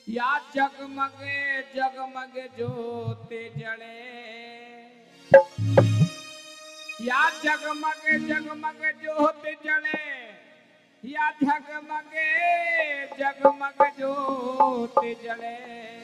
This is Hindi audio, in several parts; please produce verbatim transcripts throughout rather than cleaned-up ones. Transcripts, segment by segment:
या जगमगे जगमगे ज्योति जले, या जगमगे जगमगे ज्योति जले, या जगमगे जगमगे ज्योति जले।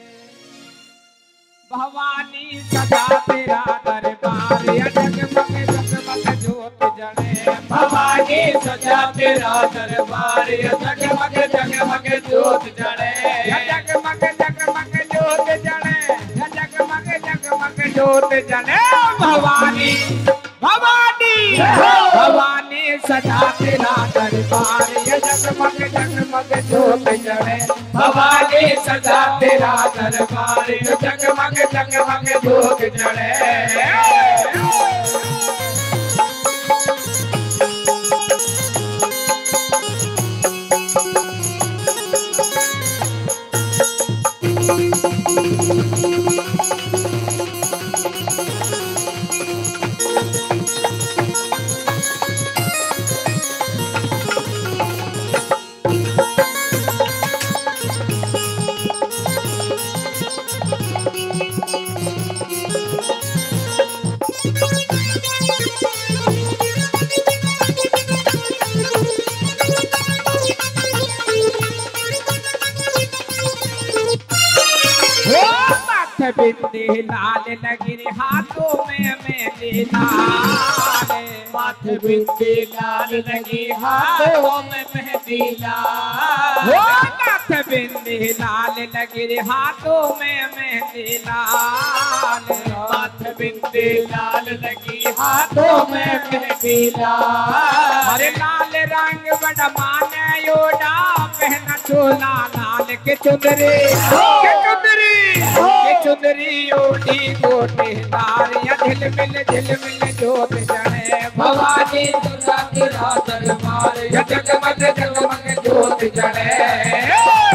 भवानी सदा तेरा दरबार, या जगमगे जगमगे ज्योति जले। भवानी सजा तेरा दरबार, या जगमगे जगमगे ज्योति जले। या जगमगे जगमगे ज्योति जले, या जगमगे जगमगे ज्योति जले। भवानी भवानी भवानी सदा तेरा दरबार, या जगमगे जगमगे ज्योति जले। भवानी सजा तेरा दरबार, या जगमगे जगमगे ज्योति जले। बिंदी लाल लगी हाथों में मेहंदी लाल, माथे बिंदी लाल लगी हाथों में मेहंदी लाल। हो माथे बिंदी लाल लगी हाथों में मेहंदी लाल, माथे बिंदी लाल लगी हाथों में मेहंदी लाल। अरे लाल रंग बड़ा माने योड़ा, पहना चोला लाल के चुंदरी के चुंदरी के चुंदरी ओढ़ी गोटेदार, या झिलमिल झिलमिल ज्योत जले। भवानी सजा तेरा दरबार, या जगमग जगमग ज्योति जले।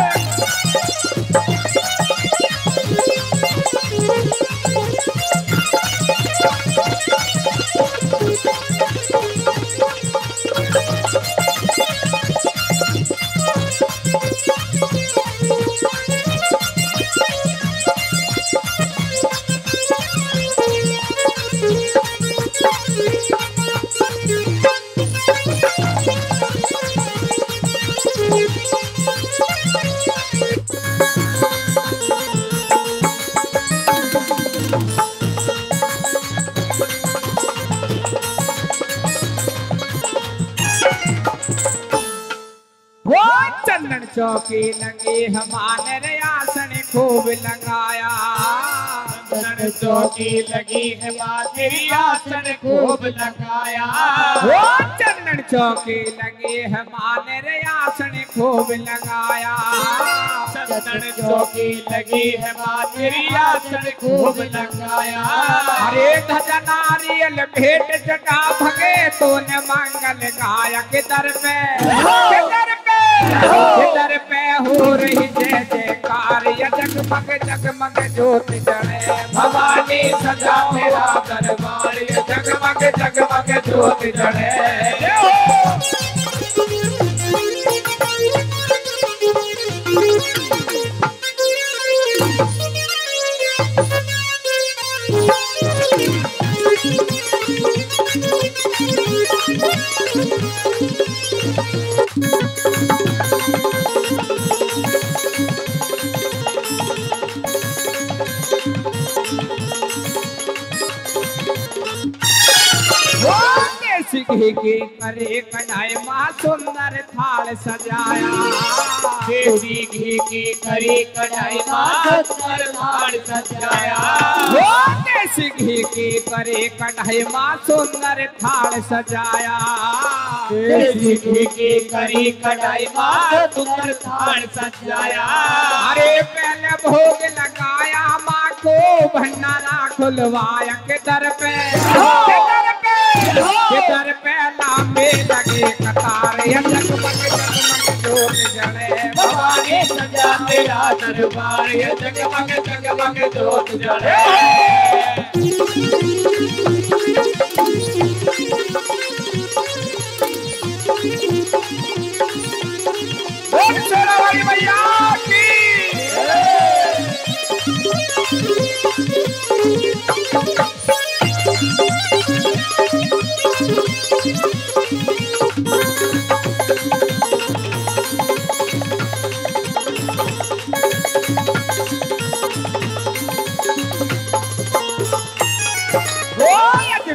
चंदन चौकी लगी हमारे रे आसन खूब लगाया, चंदन चौकी लगी है तेरी आसन खूब लगाया। वो चंदन चौकी लगी हमारे रे आसन खूब लगाया, चंदन चौकी लगी है तेरी आसन खूब लगाया। अरे ध्वजा नारियल भेंट जटा भगे तो न मंगल गायक दर पे दर पे दर पे हो रही जय जयकार, या जगमग जगमग ज्योति जले। भवानी सजा तेरा दरबार, या जगमग जगमग ज्योति जले। घी की करे कढ़ाई माँ सुंदर थाल सजाया, देसी घी की करी कढ़ाई माँ सुंदर थाल सजाया। वो देसी घी की करे कढ़ाई माँ सुंदर थाल सजाया, देसी घी की करी कढ़ाई माँ सुंदर थाल सजाया। अरे पहले भोग लगाया माँ को, भंडारा खुलवाया के दर पे के दर पे लांबे लगे कतार, या जगमग जगमग ज्योत जले। भवानी सजा तेरा दरबार, या जगमग जगमग ज्योत जले। बोल शेरा वाली मैया की।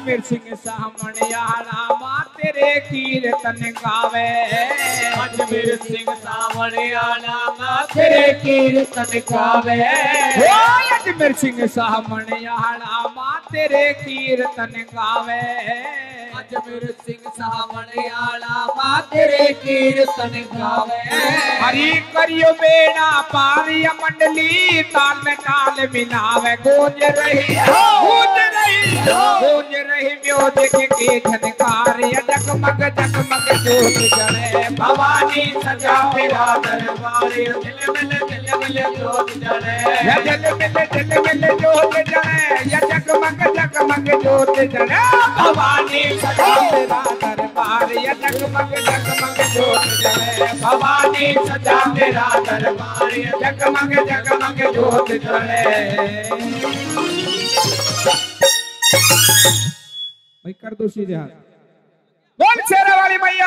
अजमेर सिंह सामणियाला माँ तेरे कीर्तन गावे। अजमेर सिंह सामणियाला माँ तेरे कीर्तन गावे। ओ अजमेर सिंह सामणियाला माँ तेरे कीर्तन गावे। अजमेर सिंह सामणियाला माँ तेरे कीर्तन गावे। हरि करियो बेड़ा पारी मंडली ताल में ताल मिलावे। गूंज रही गूंज रही गूंज रही म्यूजिक की झनकार। जगमग जगमग जोत जले भवानी सजा मेरा दरबार। दिल मिल दिल मिल जोत जले। दिल मिल दिल मिल जोत जले। जगमग जगमग जोत जले भवानी सजा मेरा दरबार। जगमग जगमग जोत जले भवानी सजा मेरा दरबार। जगमग जगमग जोत जले। भाई कर दो सीधे हाथ। बोल शेरा वाली मैया